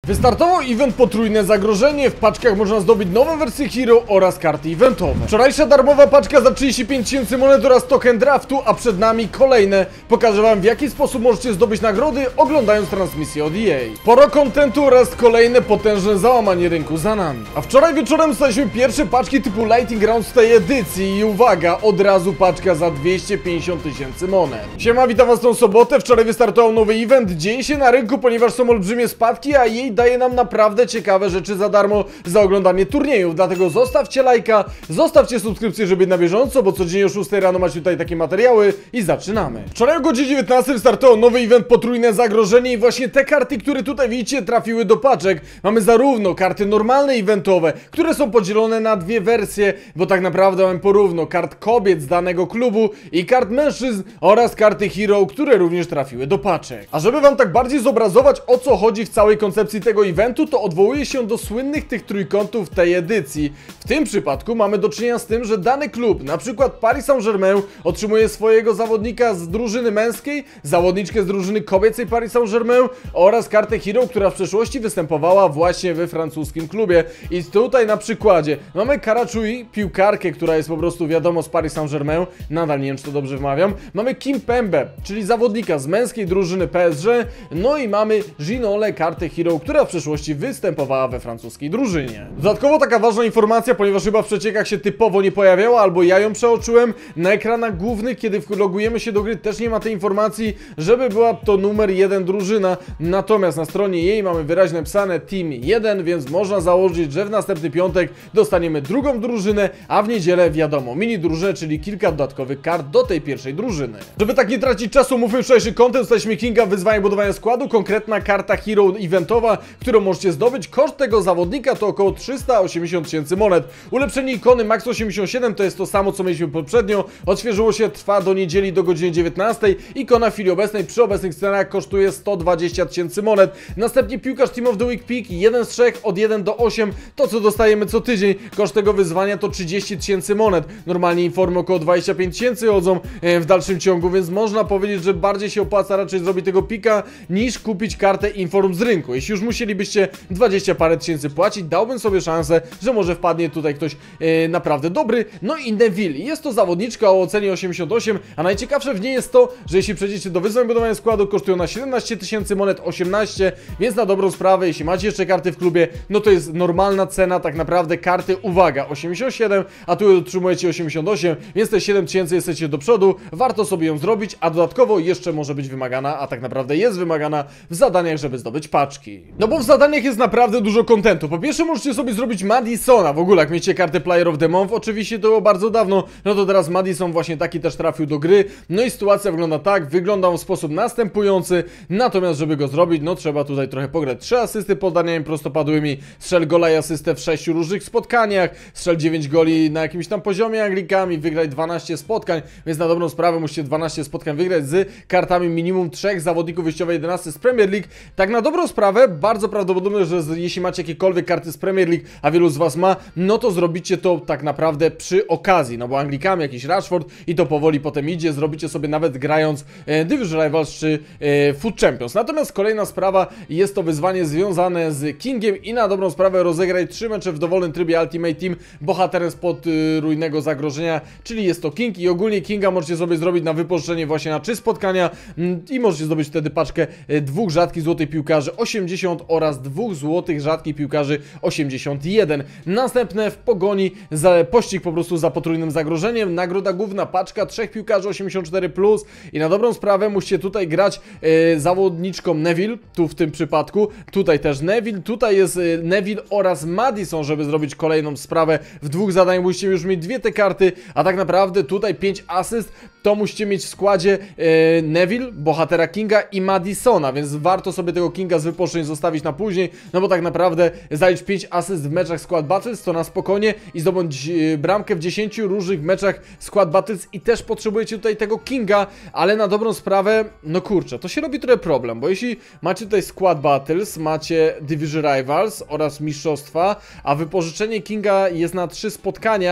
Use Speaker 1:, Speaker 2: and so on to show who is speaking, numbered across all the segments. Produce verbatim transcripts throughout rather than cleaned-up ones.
Speaker 1: Wystartował event Potrójne Zagrożenie. W paczkach można zdobyć nowe wersje Hero oraz karty eventowe. Wczorajsza darmowa paczka za trzydzieści pięć tysięcy monet oraz token draftu, a przed nami kolejne. Pokażę wam, w jaki sposób możecie zdobyć nagrody, oglądając transmisję od E A. Sporo kontentu oraz kolejne potężne załamanie rynku za nami. A wczoraj wieczorem dostaliśmy pierwsze paczki typu Lightning Round z tej edycji i uwaga, od razu paczka za dwieście pięćdziesiąt tysięcy monet. Siema, witam was tą sobotę. Wczoraj wystartował nowy event. Dzieje się na rynku, ponieważ są olbrzymie spadki, a E A daje nam naprawdę ciekawe rzeczy za darmo za oglądanie turniejów. Dlatego zostawcie lajka, zostawcie subskrypcję, żeby być na bieżąco, bo codziennie o szóstej rano macie tutaj takie materiały i zaczynamy. Wczoraj o godzinie dziewiętnastej wystartował nowy event Potrójne Zagrożenie i właśnie te karty, które tutaj widzicie, trafiły do paczek. Mamy zarówno karty normalne eventowe, które są podzielone na dwie wersje, bo tak naprawdę mamy porówno kart kobiet z danego klubu i kart mężczyzn oraz karty Hero, które również trafiły do paczek. A żeby wam tak bardziej zobrazować, o co chodzi w całej koncepcji tego eventu, to odwołuję się do słynnych tych trójkątów tej edycji. W tym przypadku mamy do czynienia z tym, że dany klub, na przykład Paris Saint-Germain, otrzymuje swojego zawodnika z drużyny męskiej, zawodniczkę z drużyny kobiecej Paris Saint-Germain oraz kartę Hero, która w przeszłości występowała właśnie we francuskim klubie. I tutaj na przykładzie mamy Karachui, piłkarkę, która jest po prostu wiadomo z Paris Saint-Germain, nadal nie wiem, czy to dobrze wymawiam. Mamy Kimpembe, czyli zawodnika z męskiej drużyny P S G, no i mamy Ginole, kartę Hero, która w przeszłości występowała we francuskiej drużynie. Dodatkowo taka ważna informacja, ponieważ chyba w przeciekach się typowo nie pojawiała, albo ja ją przeoczyłem, na ekranach głównych, kiedy logujemy się do gry, też nie ma tej informacji, żeby była to numer jeden drużyna, natomiast na stronie jej mamy wyraźnie napisane Team jeden, więc można założyć, że w następny piątek dostaniemy drugą drużynę, a w niedzielę wiadomo, mini drużynę, czyli kilka dodatkowych kart do tej pierwszej drużyny. Żeby tak nie tracić czasu, mówmy wczorajszy content, dostaliśmy Kinga w wyzwanie budowania składu, konkretna karta Hero eventowa, którą możecie zdobyć. Koszt tego zawodnika to około trzysta osiemdziesiąt tysięcy monet. Ulepszenie ikony Max osiemdziesiąt siedem to jest to samo, co mieliśmy poprzednio. Odświeżyło się, trwa do niedzieli do godziny dziewiętnastej. Ikona w chwili obecnej przy obecnych cenach kosztuje sto dwadzieścia tysięcy monet. Następnie piłkarz Team of the Week Pick jeden z trzech od jeden do ośmiu. To, co dostajemy co tydzień. Koszt tego wyzwania to trzydzieści tysięcy monet. Normalnie informy około dwadzieścia pięć tysięcy chodzą w dalszym ciągu, więc można powiedzieć, że bardziej się opłaca raczej zrobić tego pika niż kupić kartę inform z rynku. Jeśli już musielibyście dwadzieścia parę tysięcy płacić, dałbym sobie szansę, że może wpadnie tutaj ktoś e, naprawdę dobry. No i Neville. Jest to zawodniczka o ocenie osiemdziesiąt osiem, a najciekawsze w niej jest to, że jeśli przejdziecie do wyzwań budowania składu, kosztują na siedemnaście tysięcy monet, osiemnaście, więc na dobrą sprawę, jeśli macie jeszcze karty w klubie, no to jest normalna cena, tak naprawdę karty, uwaga, osiemdziesiąt siedem, a tu otrzymujecie osiemdziesiąt osiem, więc te siedem tysięcy jesteście do przodu, warto sobie ją zrobić, a dodatkowo jeszcze może być wymagana, a tak naprawdę jest wymagana w zadaniach, żeby zdobyć paczki. No bo w zadaniach jest naprawdę dużo kontentu. Po pierwsze możecie sobie zrobić Madisona, w ogóle jak miecie kartę Player of the Month, oczywiście to było bardzo dawno, no to teraz Madison właśnie taki też trafił do gry, no i sytuacja wygląda tak, wygląda on w sposób następujący, natomiast żeby go zrobić, no trzeba tutaj trochę pograć. Trzy asysty podaniami prostopadłymi, strzel gola i asystę w sześciu różnych spotkaniach, strzel dziewięć goli na jakimś tam poziomie Anglikami, wygrać dwanaście spotkań, więc na dobrą sprawę musicie dwanaście spotkań wygrać z kartami minimum trzech zawodników wyjściowej jedenaście z Premier League. Tak na dobrą sprawę, bardzo prawdopodobne, że jeśli macie jakiekolwiek karty z Premier League, a wielu z was ma, no to zrobicie to tak naprawdę przy okazji, no bo Anglikami jakiś Rashford i to powoli potem idzie, zrobicie sobie nawet grając e, Division Rivals czy e, Foot Champions. Natomiast kolejna sprawa, jest to wyzwanie związane z Kingiem i na dobrą sprawę rozegraj trzy mecze w dowolnym trybie Ultimate Team bohaterem spod y, Rójnego Zagrożenia, czyli jest to King i ogólnie Kinga możecie sobie zrobić na wypożyczenie właśnie na trzy spotkania mm, i możecie zdobyć wtedy paczkę y, dwóch rzadkich złotych piłkarzy osiemdziesiąt oraz dwóch złotych rzadkich piłkarzy osiemdziesiąt jeden. Następne w pogoni za pościg po prostu za potrójnym zagrożeniem, nagroda główna, paczka trzech piłkarzy osiemdziesiąt cztery plus i na dobrą sprawę musicie tutaj grać y, zawodniczką Neville, tu w tym przypadku, tutaj też Neville, tutaj jest y, Neville oraz Madison, żeby zrobić kolejną sprawę. W dwóch zadaniach musicie już mieć dwie te karty, a tak naprawdę tutaj pięć asyst, to musicie mieć w składzie e, Neville, bohatera Kinga i Madisona, więc warto sobie tego Kinga z wypożyczeń zostawić na później, no bo tak naprawdę zaliczyć pięć asyst w meczach Squad Battles to na spokojnie i zdobądź e, bramkę w dziesięciu różnych meczach Squad Battles i też potrzebujecie tutaj tego Kinga, ale na dobrą sprawę, no kurczę, to się robi trochę problem, bo jeśli macie tutaj Squad Battles, macie Division Rivals oraz mistrzostwa, a wypożyczenie Kinga jest na trzy spotkania,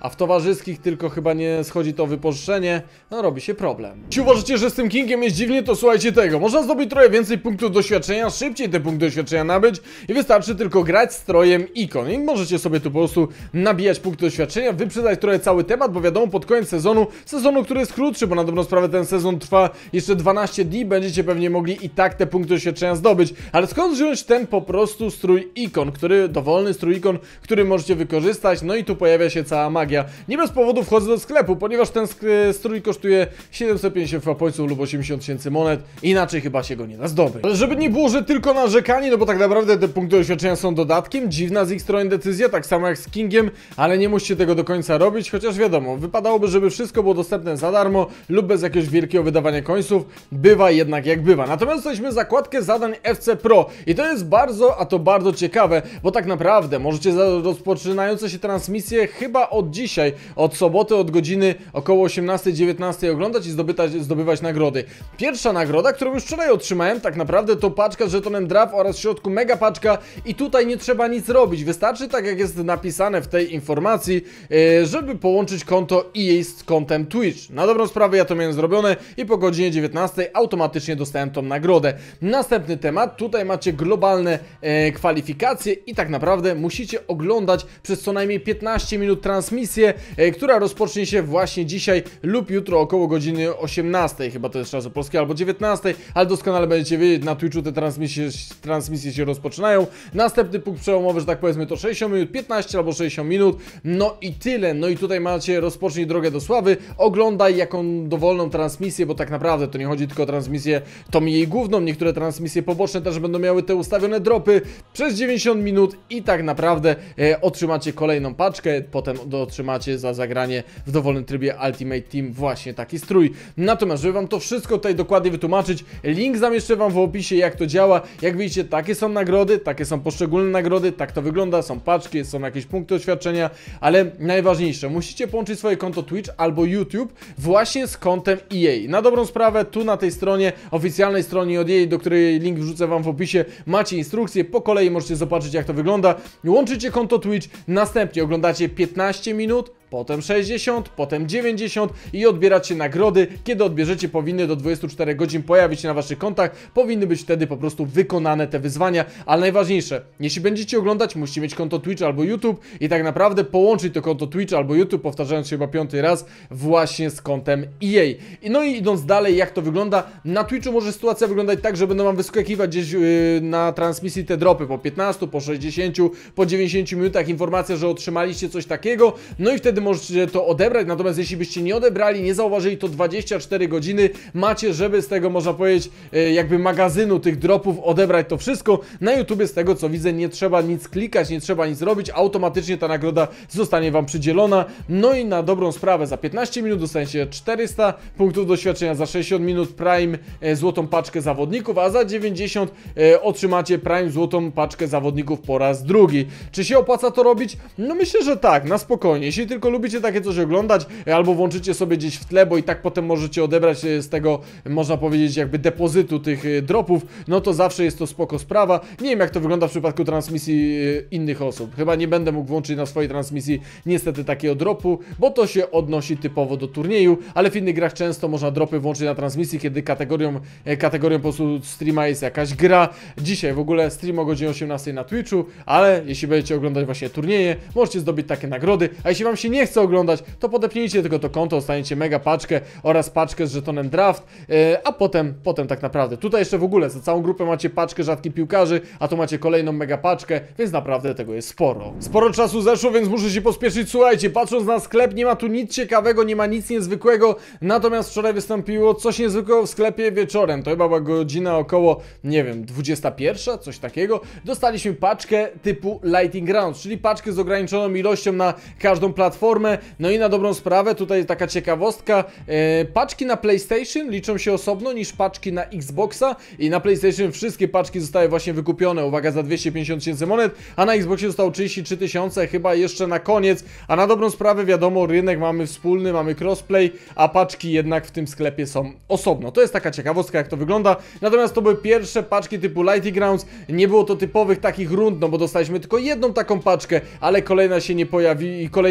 Speaker 1: a w towarzyskich tylko chyba nie schodzi to wypożyczenie, no robi się problem. Jeśli uważacie, że z tym Kingiem jest dziwnie, to słuchajcie tego, można zdobyć trochę więcej punktów doświadczenia, szybciej te punkty doświadczenia nabyć i wystarczy tylko grać strojem ikon i możecie sobie tu po prostu nabijać punkty doświadczenia, wyprzedzać trochę cały temat, bo wiadomo, pod koniec sezonu, sezonu, który jest krótszy, bo na dobrą sprawę ten sezon trwa jeszcze dwanaście dni, będziecie pewnie mogli i tak te punkty doświadczenia zdobyć, ale skąd wziąć ten po prostu strój ikon, który, dowolny strój ikon, który możecie wykorzystać, no i tu pojawia się cała magia. Nie bez powodu wchodzę do sklepu, ponieważ ten strój kosztuje siedemset pięćdziesiąt fapońców lub osiemdziesiąt tysięcy monet, inaczej chyba się go nie da zdobyć. Ale żeby nie było, że tylko narzekanie, no bo tak naprawdę te punkty doświadczenia są dodatkiem, dziwna z ich strony decyzja, tak samo jak z Kingiem, ale nie musicie tego do końca robić, chociaż wiadomo, wypadałoby, żeby wszystko było dostępne za darmo lub bez jakiegoś wielkiego wydawania końców, bywa jednak jak bywa. Natomiast dostaliśmy zakładkę zadań F C Pro i to jest bardzo, a to bardzo ciekawe, bo tak naprawdę możecie za rozpoczynające się transmisje chyba od dzisiaj, od soboty, od godziny około osiemnastej dziewiętnastej oglądać i zdobywać, zdobywać nagrody. Pierwsza nagroda, którą już wczoraj otrzymałem, tak naprawdę to paczka z żetonem draft oraz w środku mega paczka i tutaj nie trzeba nic robić, wystarczy, tak jak jest napisane w tej informacji, yy, żeby połączyć konto E A z kontem Twitch. Na dobrą sprawę ja to miałem zrobione i po godzinie dziewiętnastej automatycznie dostałem tą nagrodę. Następny temat, tutaj macie globalne e, kwalifikacje i tak naprawdę musicie oglądać przez co najmniej piętnaście minut transmisję, e, która rozpocznie się właśnie dzisiaj lub jutro około godziny osiemnastej, chyba to jest czasu polski, albo dziewiętnastej, ale doskonale będziecie wiedzieć, na Twitchu te transmisje, transmisje się rozpoczynają. Następny punkt przełomowy, że tak powiedzmy, to sześćdziesiąt minut, piętnaście albo sześćdziesiąt minut, no i tyle. No i tutaj macie rozpocznij drogę do sławy, oglądaj jaką dowolną transmisję, bo tak naprawdę to nie chodzi tylko o transmisję tą jej główną, niektóre transmisje poboczne też będą miały te ustawione dropy przez dziewięćdziesiąt minut i tak naprawdę e, otrzymacie kolejną paczkę, potem otrzymacie za zagranie w dowolnym trybie Ultimate Team właśnie taki strój. Natomiast, żeby wam to wszystko tutaj dokładnie wytłumaczyć, link zamieszczę wam w opisie, jak to działa. Jak widzicie, takie są nagrody, takie są poszczególne nagrody, tak to wygląda, są paczki, są jakieś punkty doświadczenia, ale najważniejsze, musicie połączyć swoje konto Twitch albo YouTube właśnie z kontem E A. Na dobrą sprawę, tu na tej stronie, oficjalnej stronie od E A, do której link wrzucę wam w opisie, macie instrukcje, po kolei możecie zobaczyć, jak to wygląda. Łączycie konto Twitch, następnie oglądacie piętnaście minut, potem sześćdziesiąt, potem dziewięćdziesiąt i odbieracie nagrody. Kiedy odbierzecie, powinny do dwudziestu czterech godzin pojawić się na waszych kontach, powinny być wtedy po prostu wykonane te wyzwania, ale najważniejsze, jeśli będziecie oglądać, musicie mieć konto Twitch albo YouTube i tak naprawdę połączyć to konto Twitch albo YouTube, powtarzając się chyba piąty raz, właśnie z kontem E A. I no i idąc dalej, jak to wygląda, na Twitchu może sytuacja wyglądać tak, że będą wam wyskakiwać gdzieś yy, na transmisji te dropy po piętnastu, po sześćdziesięciu, po dziewięćdziesięciu minutach, informacja, że otrzymaliście coś takiego, no i wtedy możecie to odebrać, natomiast jeśli byście nie odebrali, nie zauważyli, to dwadzieścia cztery godziny macie, żeby z tego, można powiedzieć, jakby magazynu tych dropów odebrać to wszystko. Na YouTubie, z tego co widzę, nie trzeba nic klikać, nie trzeba nic robić, automatycznie ta nagroda zostanie wam przydzielona. No i na dobrą sprawę, za piętnaście minut dostaniecie czterysta punktów doświadczenia, za sześćdziesiąt minut Prime e, złotą paczkę zawodników, a za dziewięćdziesiąt e, otrzymacie Prime złotą paczkę zawodników po raz drugi. Czy się opłaca to robić? No myślę, że tak, na spokojnie. Jeśli tylko lubicie takie coś oglądać, albo włączycie sobie gdzieś w tle, bo i tak potem możecie odebrać z tego, można powiedzieć, jakby depozytu tych dropów, no to zawsze jest to spoko sprawa. Nie wiem, jak to wygląda w przypadku transmisji innych osób. Chyba nie będę mógł włączyć na swojej transmisji niestety takiego dropu, bo to się odnosi typowo do turnieju, ale w innych grach często można dropy włączyć na transmisji, kiedy kategorią, kategorią po prostu streama jest jakaś gra. Dzisiaj w ogóle stream o godzinie osiemnastej na Twitchu, ale jeśli będziecie oglądać właśnie turnieje, możecie zdobyć takie nagrody, a jeśli wam się nie chce oglądać, to podepnijcie tylko to konto, dostaniecie mega paczkę oraz paczkę z żetonem draft, yy, a potem, potem tak naprawdę, tutaj jeszcze w ogóle za całą grupę macie paczkę rzadkich piłkarzy, a tu macie kolejną mega paczkę, więc naprawdę tego jest sporo. Sporo czasu zeszło, więc muszę się pospieszyć. Słuchajcie, patrząc na sklep, nie ma tu nic ciekawego, nie ma nic niezwykłego, natomiast wczoraj wystąpiło coś niezwykłego w sklepie wieczorem, to chyba była godzina około, nie wiem, dwudziesta pierwsza, coś takiego. Dostaliśmy paczkę typu Lightning Rounds, czyli paczkę z ograniczoną ilością na każdą platformę. No i na dobrą sprawę, tutaj taka ciekawostka, e, paczki na PlayStation liczą się osobno niż paczki na Xboxa i na PlayStation wszystkie paczki zostały właśnie wykupione, uwaga, za dwieście pięćdziesiąt tysięcy monet, a na Xboxie zostało trzydzieści trzy tysiące, chyba jeszcze na koniec, a na dobrą sprawę, wiadomo, rynek mamy wspólny, mamy crossplay, a paczki jednak w tym sklepie są osobno. To jest taka ciekawostka, jak to wygląda. Natomiast to były pierwsze paczki typu Lightning Rounds, nie było to typowych takich rund, no bo dostaliśmy tylko jedną taką paczkę, ale kolejna się nie pojawi i kolejna się nie pojawi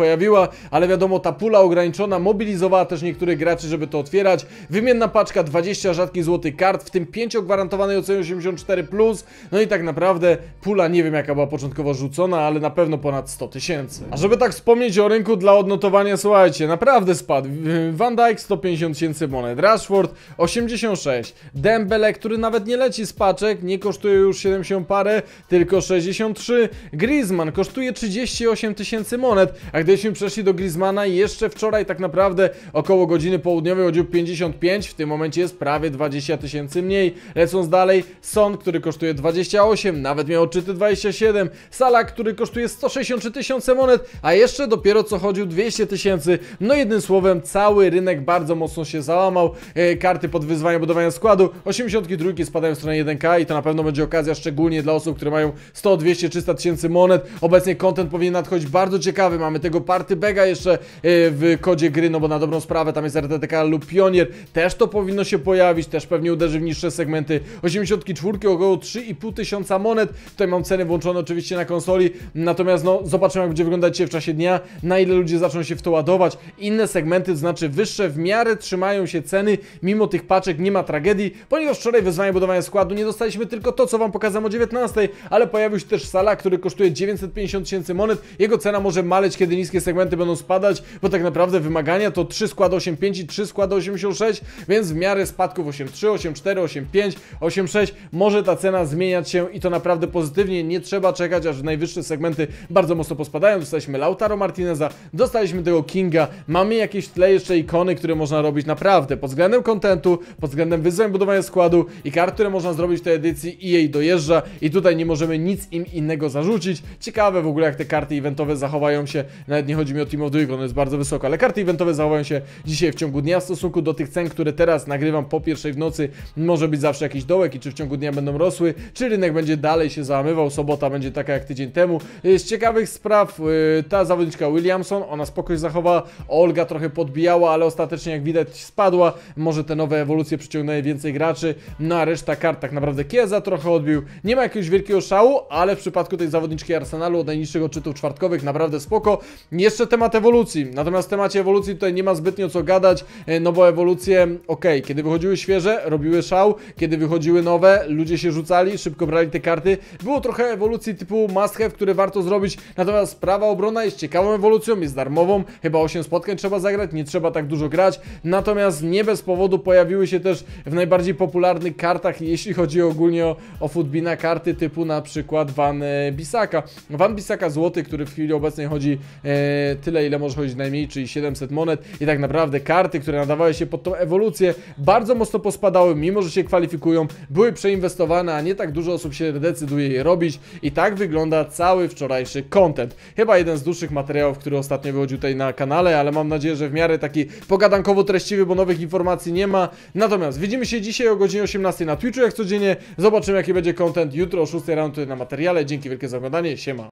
Speaker 1: pojawiła, ale wiadomo, ta pula ograniczona mobilizowała też niektórych graczy, żeby to otwierać. Wymienna paczka, dwadzieścia rzadkich złotych kart, w tym pięć o gwarantowanej ocenie osiemdziesiąt cztery plus. No i tak naprawdę pula nie wiem jaka była początkowo rzucona, ale na pewno ponad sto tysięcy. A żeby tak wspomnieć o rynku dla odnotowania, słuchajcie, naprawdę spadł. Van Dijk sto pięćdziesiąt tysięcy monet, Rashford osiemdziesiąt sześć, Dembele, który nawet nie leci z paczek, nie kosztuje już siedemdziesiąt parę, tylko sześćdziesiąt trzy, Griezmann kosztuje trzydzieści osiem tysięcy monet, a gdybyśmy przeszli do Griezmana jeszcze wczoraj tak naprawdę około godziny południowej chodził pięćdziesiąt pięć, w tym momencie jest prawie dwadzieścia tysięcy mniej. Lecąc dalej, Son, który kosztuje dwadzieścia osiem, nawet miał odczyty dwadzieścia siedem, Salah, który kosztuje sto sześćdziesiąt trzy tysiące monet, a jeszcze dopiero co chodził dwieście tysięcy. No jednym słowem, cały rynek bardzo mocno się załamał. E, karty pod wyzwania budowania składu, osiemdziesiąt trzy spadają w stronę jeden K i to na pewno będzie okazja szczególnie dla osób, które mają sto, dwieście, trzysta tysięcy monet. Obecnie content powinien nadchodzić bardzo ciekawy. Mamy tego Party Baga jeszcze e, w kodzie gry, no bo na dobrą sprawę tam jest R T T K lub Pionier. Też to powinno się pojawić, też pewnie uderzy w niższe segmenty. osiemdziesiąt cztery około trzy i pół tysiąca monet. Tutaj mam ceny włączone oczywiście na konsoli. Natomiast no zobaczymy jak będzie wyglądać w czasie dnia, na ile ludzie zaczną się w to ładować. Inne segmenty, to znaczy wyższe, w miarę trzymają się ceny, mimo tych paczek nie ma tragedii, ponieważ wczoraj wyzwanie budowania składu nie dostaliśmy tylko to, co wam pokazałem o dziewiętnastej, ale pojawił się też Salah, który kosztuje dziewięćset pięćdziesiąt tysięcy monet. Jego cena może maleć, kiedy niskie segmenty będą spadać, bo tak naprawdę wymagania to trzy składy osiemdziesiąt pięć i trzy składy osiemdziesiąt sześć, więc w miarę spadków osiemdziesiąt trzy, osiemdziesiąt cztery, osiemdziesiąt pięć, osiemdziesiąt sześć może ta cena zmieniać się i to naprawdę pozytywnie. Nie trzeba czekać, aż najwyższe segmenty bardzo mocno pospadają. Dostaliśmy Lautaro Martineza, dostaliśmy tego Kinga, mamy jakieś w tle jeszcze ikony, które można robić naprawdę pod względem kontentu, pod względem wyzwań budowania składu i kart, które można zrobić w tej edycji. E A dojeżdża i tutaj nie możemy nic im innego zarzucić. Ciekawe w ogóle jak te karty eventowe zachowają się, nawet nie chodzi mi o Team of the Week, ono jest bardzo wysoko, ale karty eventowe zachowają się dzisiaj w ciągu dnia w stosunku do tych cen, które teraz nagrywam po pierwszej w nocy. Może być zawsze jakiś dołek i czy w ciągu dnia będą rosły, czy rynek będzie dalej się załamywał, sobota będzie taka jak tydzień temu. Z ciekawych spraw yy, ta zawodniczka Williamson, ona spokojnie zachowała, Olga trochę podbijała, ale ostatecznie jak widać spadła, może te nowe ewolucje przyciągnęły więcej graczy, no a reszta kart tak naprawdę Chiesa trochę odbił, nie ma jakiegoś wielkiego szału, ale w przypadku tej zawodniczki Arsenalu od najniższych odczytów czwartkowych naprawdę spoko. Jeszcze temat ewolucji, natomiast w temacie ewolucji tutaj nie ma zbytnio co gadać, no bo ewolucje, ok, kiedy wychodziły świeże, robiły szał, kiedy wychodziły nowe, ludzie się rzucali, szybko brali te karty, było trochę ewolucji typu must have, które warto zrobić, natomiast prawa obrona jest ciekawą ewolucją, jest darmową, chyba osiem spotkań trzeba zagrać, nie trzeba tak dużo grać, natomiast nie bez powodu pojawiły się też w najbardziej popularnych kartach, jeśli chodzi ogólnie o, o Footbina, karty typu na przykład Van e, Bissaka. Van Bissaka złoty, który w chwili obecnej chodzi e, tyle, ile może chodzić najmniej, czyli siedemset monet i tak naprawdę karty, które nadawały się pod tą ewolucję, bardzo mocno pospadały, mimo że się kwalifikują, były przeinwestowane, a nie tak dużo osób się decyduje je robić i tak wygląda cały wczorajszy content. Chyba jeden z dłuższych materiałów, który ostatnio wychodził tutaj na kanale, ale mam nadzieję, że w miarę taki pogadankowo treściwy, bo nowych informacji nie ma. Natomiast widzimy się dzisiaj o godzinie osiemnastej na Twitchu jak codziennie, zobaczymy jaki będzie content jutro o szóstej rano tutaj na materiale. Dzięki wielkie za oglądanie, siema.